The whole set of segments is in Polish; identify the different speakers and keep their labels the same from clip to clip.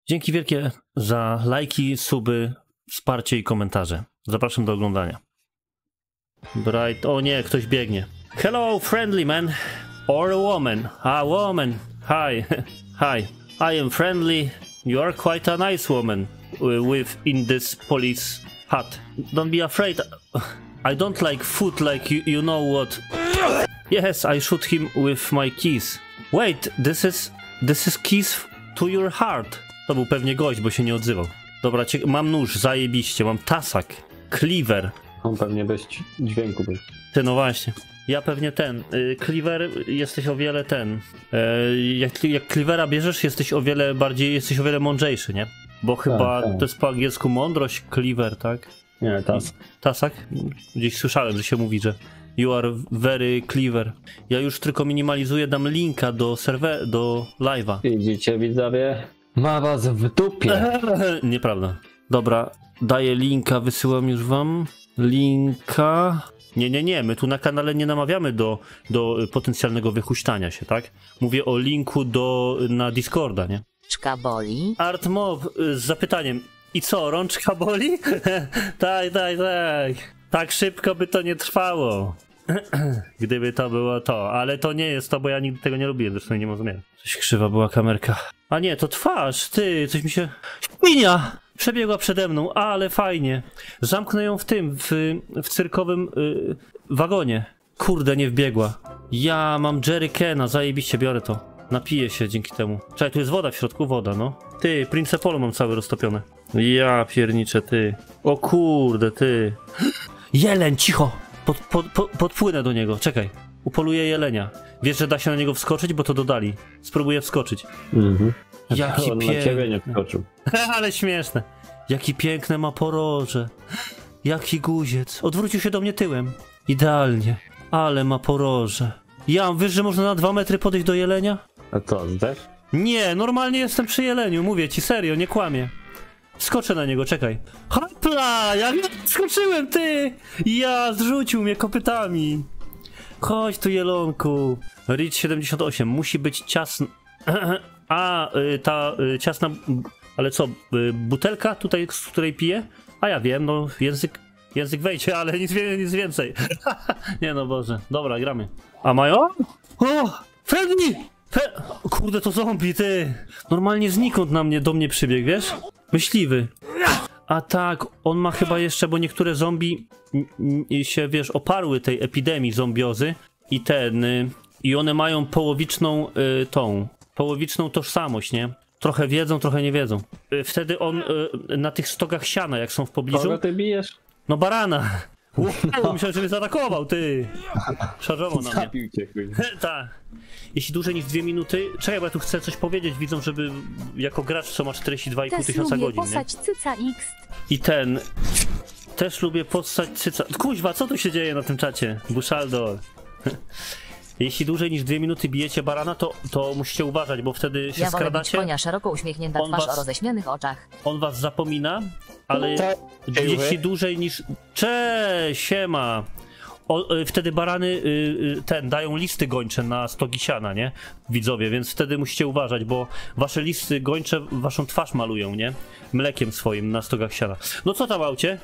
Speaker 1: Dzięki wielkie za lajki, suby, wsparcie i komentarze. Zapraszam do oglądania. Bright, o nie, ktoś biegnie. Hello, friendly man. Or a woman. A woman. Hi. Hi. I am friendly. You are quite a nice woman in this police hat. Don't be afraid. I don't like food like you know what. Yes, I shoot him with my keys. Wait, this is keys to your heart. To był pewnie gość, bo się nie odzywał. Dobra, mam nóż, zajebiście, mam tasak, cleaver.
Speaker 2: On pewnie bez dźwięku był.
Speaker 1: Ty, no właśnie. Ja pewnie cleaver, jesteś o wiele jak cleavera bierzesz, jesteś o wiele mądrzejszy, nie? Bo chyba
Speaker 2: tak.
Speaker 1: To jest po angielsku mądrość, cleaver, tak?
Speaker 2: Nie, tasak.
Speaker 1: Tasak? Gdzieś słyszałem, że się mówi, że you are very clever. Ja już tylko minimalizuję, dam linka do live'a.
Speaker 2: Widzicie, widzowie? Ma was w dupie.
Speaker 1: Nieprawda. Dobra, daję linka, wysyłam już wam. Linka. Nie, my tu na kanale nie namawiamy do potencjalnego wychuśtania się, tak? Mówię o linku na Discorda, nie?
Speaker 3: Rączka boli?
Speaker 1: Artmob z zapytaniem. I co, rączka boli? Tak. Tak szybko by to nie trwało. Gdyby to było to, ale to nie jest to, bo ja nigdy tego nie lubiłem, zresztą nie rozumiem. Coś krzywa była kamerka. A nie, to twarz, ty, coś mi się... Świnia! Przebiegła przede mną, ale fajnie. Zamknę ją w cyrkowym wagonie. Kurde, nie wbiegła. Ja mam jerrycana, zajebiście, biorę to. Napiję się dzięki temu. Czekaj, tu jest woda w środku, woda, no. Ty, Prince Polo mam całe roztopione. Ja pierniczę, ty. O kurde, ty. Jeleń, cicho! Podpłynę do niego, czekaj. Upoluję jelenia. Wiesz, że da się na niego wskoczyć, bo to dodali. Spróbuję wskoczyć. Jaki
Speaker 2: on
Speaker 1: piękny.
Speaker 2: na ciebie nie wskoczył.
Speaker 1: Ale śmieszne. Jaki piękne ma poroże. Jaki guziec. Odwrócił się do mnie tyłem. Idealnie. Ale ma poroże. Wiesz, że można na 2 metry podejść do jelenia?
Speaker 2: A co, zdech?
Speaker 1: Nie, normalnie jestem przy jeleniu. Mówię ci, serio, nie kłamię. Skoczę na niego, czekaj. Hopla! Ja skoczyłem, ty! Zrzucił mnie kopytami. Chodź tu, jelonku. Rich 78. Musi być ciasno. Ta ciasna... Ale co, butelka tutaj, z której piję? A ja wiem, no język wejdzie, ale nic więcej. Nie no, Boże. Dobra, gramy. A mają? O! Friendly! Kurde, to zombie, ty! Normalnie znikąd do mnie przybiegł, wiesz? Myśliwy. A tak, on ma chyba jeszcze, bo niektóre zombie się, wiesz, oparły tej epidemii zombiozy i one mają połowiczną tożsamość, nie? Trochę wiedzą, trochę nie wiedzą. Wtedy on na tych stogach siana, jak są w pobliżu...
Speaker 2: Kogo ty bijesz?
Speaker 1: No barana. Myślałem, że mnie zaatakował, ty. Szarżował na mnie.
Speaker 2: Zabił cię,
Speaker 1: Tak. Jeśli dłużej niż 2 minuty... Czekaj, bo ja tu chcę coś powiedzieć widzom, żeby jako gracz, co ma 42,5 tysiąca godzin, nie?
Speaker 3: Cyca X.
Speaker 1: I też lubię postać cyca... Kuźwa, co tu się dzieje na tym czacie? Buszaldo. Jeśli dłużej niż 2 minuty bijecie barana, to musicie uważać, bo wtedy się skradacie.
Speaker 3: Konia, szeroko uśmiechnięta twarz o roześmianych oczach.
Speaker 1: On was zapomina, ale jeśli dłużej niż... Cześć, siema! Wtedy barany dają listy gończe na stogi siana, nie? Widzowie, więc wtedy musicie uważać, bo wasze listy gończe waszą twarz malują, nie? Mlekiem swoim na stogach siana. No co tam, aucie?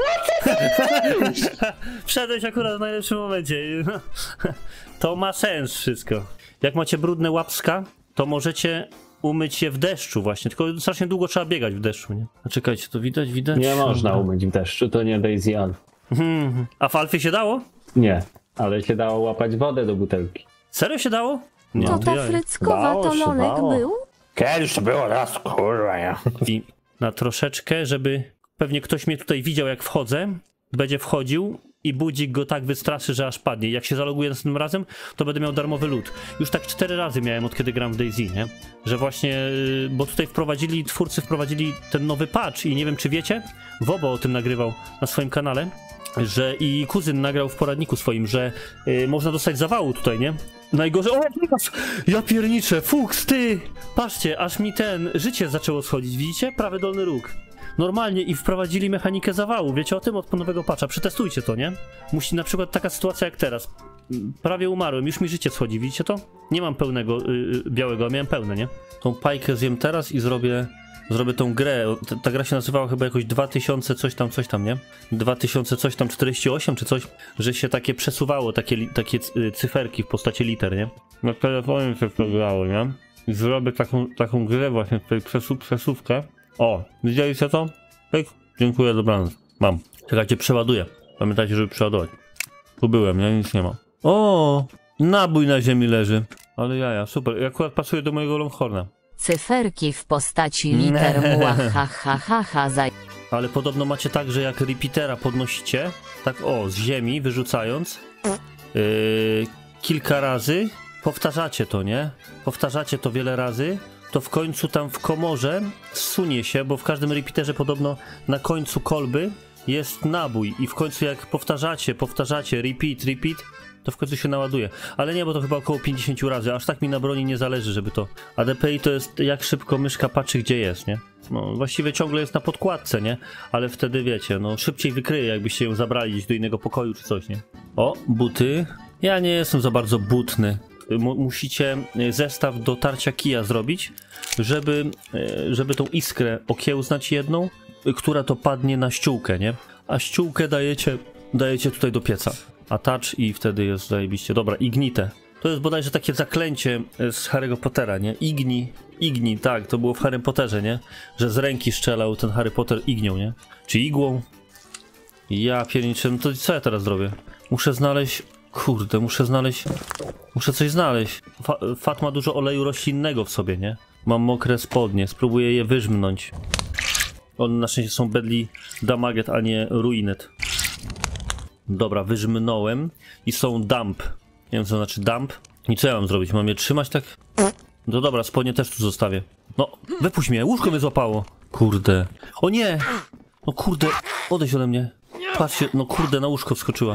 Speaker 1: Wszedłeś akurat w najlepszym momencie. To ma sens wszystko. Jak macie brudne łapska, to możecie umyć je w deszczu właśnie, tylko strasznie długo trzeba biegać w deszczu, nie? A czekajcie, to widać?
Speaker 2: Nie można umyć w deszczu, to nie Daisy Alf.
Speaker 1: A w Alfie się dało?
Speaker 2: Nie, ale się dało łapać wodę do butelki.
Speaker 1: Serio się dało? Nie.
Speaker 3: To ta fryckowa to Lolek był?
Speaker 2: Kiedyś to było raz, kurwa ja.
Speaker 1: I na troszeczkę, żeby pewnie ktoś mnie tutaj widział, jak wchodzę, będzie wchodził i budzik go tak wystraszy, że aż padnie. Jak się zaloguję następnym razem, to będę miał darmowy lód. Już tak 4 razy miałem, od kiedy gram w DayZ, nie? Że właśnie, bo tutaj twórcy wprowadzili ten nowy patch i nie wiem, czy wiecie, Wobo o tym nagrywał na swoim kanale, że i kuzyn nagrał w poradniku swoim, że można dostać zawału tutaj, nie? Najgorzej... O, ja pierniczę, fuks, ty! Patrzcie, aż mi życie zaczęło schodzić, widzicie? Prawy dolny róg. Normalnie i wprowadzili mechanikę zawału, wiecie o tym? Od nowego patcha, przetestujcie to, nie? Musi na przykład taka sytuacja jak teraz. Prawie umarłem, już mi życie schodzi, widzicie to? Nie mam pełnego białego, a miałem pełne, nie? Tą pajkę zjem teraz i zrobię Zrobię tą grę. Ta gra się nazywała chyba jakoś 2000 coś tam, nie? 2000 coś tam 48 czy coś, że się takie przesuwało, takie cyferki w postaci liter, nie? Na telefonie się to grało, nie? I zrobię taką grę właśnie, tutaj przesuwkę. O, widzieliście to? Tak? Dziękuję, dobranoc. Mam. Czekajcie, przeładuję. Pamiętajcie, żeby przeładować. Tu byłem, nie? Nic nie ma. O, nabój na ziemi leży. Ale jaja, super. Akurat pasuje do mojego Longhorna.
Speaker 3: Cyferki w postaci liter muła ha ha ha ha za...
Speaker 1: Ale podobno macie tak, że jak repeatera podnosicie, tak o, z ziemi wyrzucając, kilka razy, powtarzacie to, nie? Powtarzacie to wiele razy, to w końcu tam w komorze zsunie się, bo w każdym repeaterze podobno na końcu kolby jest nabój i w końcu jak powtarzacie, repeat, to w końcu się naładuje. Ale nie, bo to chyba około 50 razy, aż tak mi na broni nie zależy, żeby to... ADPI to jest jak szybko myszka patrzy, gdzie jest, nie? No, właściwie ciągle jest na podkładce, nie? Ale wtedy, wiecie, no szybciej wykryje, jakbyście ją zabrali gdzieś do innego pokoju czy coś, nie? O, buty. Ja nie jestem za bardzo butny. Musicie zestaw do tarcia kija zrobić, żeby tą iskrę okiełznać jedną, która to padnie na ściółkę, nie? A ściółkę dajecie tutaj do pieca. A touch i wtedy jest zajebiście. Dobra, ignite. To jest bodajże takie zaklęcie z Harry'ego Pottera, nie? Igni, tak, to było w Harrym Potterze, nie? Że z ręki strzelał ten Harry Potter ignią, nie? Czy igłą? Ja pierniczę, no to co ja teraz zrobię? Muszę znaleźć... Kurde, muszę coś znaleźć. Fat ma dużo oleju roślinnego w sobie, nie? Mam mokre spodnie, spróbuję je wyżmnąć. One na szczęście są badly damaged, a nie ruined. Dobra, wyżmnąłem i są dump. Nie wiem, co znaczy dump. I co ja mam zrobić? Mam je trzymać tak? No dobra, spodnie też tu zostawię. No, wypuść mnie, łóżko mnie złapało. Kurde. O nie! No kurde, odejdź ode mnie. Patrzcie, no kurde, na łóżko wskoczyła.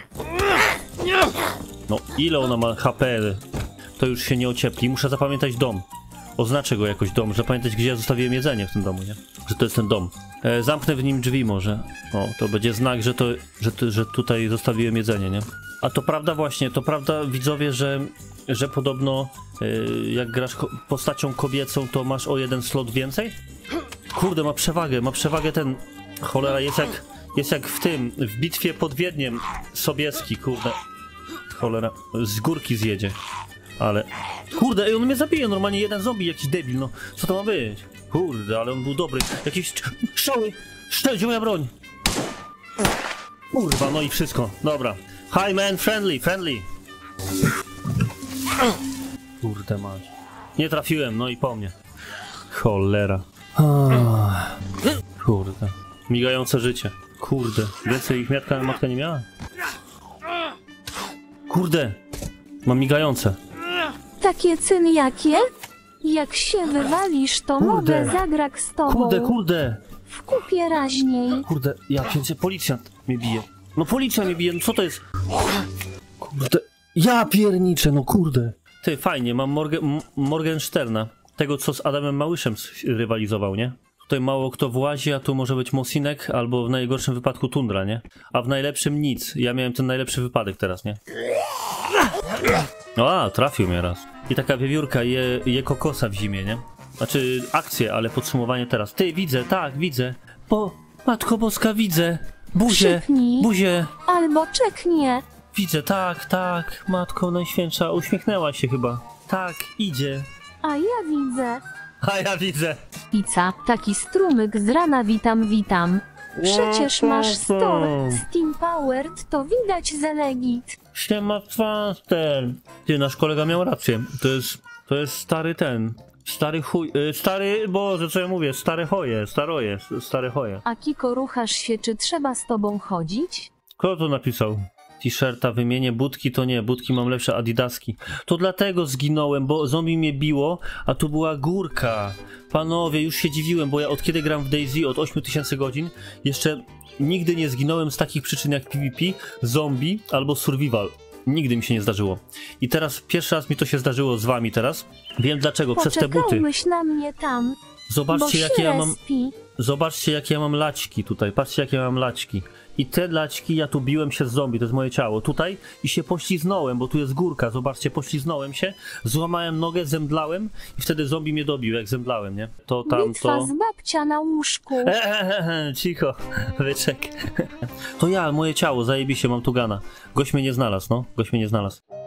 Speaker 1: No, ile ona ma HP? To już się nie ociepli. Muszę zapamiętać dom. Oznaczę go jakoś dom, że pamiętać, gdzie ja zostawiłem jedzenie w tym domu, nie? Że to jest ten dom. Zamknę w nim drzwi może. O, to będzie znak, że tutaj zostawiłem jedzenie, nie? A to prawda właśnie, to prawda widzowie, że podobno jak grasz postacią kobiecą, to masz o jeden slot więcej? Kurde, ma przewagę ten... Cholera, jest jak w bitwie pod Wiedniem Sobieski, kurde. Cholera, z górki zjedzie. Ale... Kurde, ej, on mnie zabije, normalnie jeden zombie, jakiś debil, no. Co to ma być? Kurde, ale on był dobry. Jakieś strzały! Gdzie moja broń? Kurwa, no i wszystko. Dobra. Hi man, friendly. Kurde mać. Nie trafiłem, no i po mnie. Cholera. Kurde. Migające życie. Kurde. Więcej ich matka nie miała? Kurde. Mam migające.
Speaker 3: Takie cyn jakie? Jak się wywalisz, to mogę zagrać z tobą.
Speaker 1: Kurde.
Speaker 3: W kupie raźniej.
Speaker 1: Kurde, ja pierdzie, policjant mnie bije. No policja mnie bije, no co to jest? Kurde, ja pierniczę, no kurde. Ty, fajnie, mam Morgensterna. Tego, co z Adamem Małyszem rywalizował, nie? Tutaj mało kto włazi, a tu może być Mosinek, albo w najgorszym wypadku Tundra, nie? A w najlepszym nic. Ja miałem ten najlepszy wypadek teraz, nie? A, trafił mnie raz. I taka wiewiórka je kokosa w zimie, nie? Znaczy akcje, ale podsumowanie teraz. Ty, widzę, tak, widzę. Matko Boska, widzę. Buzię.
Speaker 3: Albo czeknie.
Speaker 1: Widzę, tak. Matko Najświętsza, uśmiechnęła się chyba. Tak, idzie.
Speaker 3: A ja widzę. Pizza, taki strumyk z rana, witam. Przecież masz store Steam Powered, to widać zalegit.
Speaker 1: Siema Faster. Ty, nasz kolega miał rację. To jest stary ten. Stary chuj. Boże, co ja mówię? Stare choje.
Speaker 3: A Kiko, ruchasz się, czy trzeba z tobą chodzić?
Speaker 1: Kto to napisał? T-shirta wymienię, budki to nie, budki mam lepsze adidaski. To dlatego zginąłem, bo zombie mnie biło, a tu była górka. Panowie, już się dziwiłem, bo ja od kiedy gram w DayZ, od 8000 godzin, jeszcze nigdy nie zginąłem z takich przyczyn jak PvP, zombie albo survival. Nigdy mi się nie zdarzyło. I teraz pierwszy raz mi to się zdarzyło z wami teraz. Wiem dlaczego, przez te buty.
Speaker 3: Poczekałbyś na mnie tam.
Speaker 1: Zobaczcie,
Speaker 3: Bo
Speaker 1: jakie ja mam...
Speaker 3: respi.
Speaker 1: Zobaczcie, jakie ja mam laćki tutaj. Patrzcie, jakie ja mam laćki. I te laćki, ja tu biłem się z zombie, to jest moje ciało. Tutaj i się pośliznąłem, bo tu jest górka. Zobaczcie, pośliznąłem się, złamałem nogę, zemdlałem i wtedy zombie mnie dobił, jak zemdlałem, nie? To tam,
Speaker 3: Bitwa
Speaker 1: to...
Speaker 3: z babcia na łóżku.
Speaker 1: Cicho, wyczek. To ja, moje ciało, zajebiście, mam tu gana. Gość mnie nie znalazł, no. Gość mnie nie znalazł.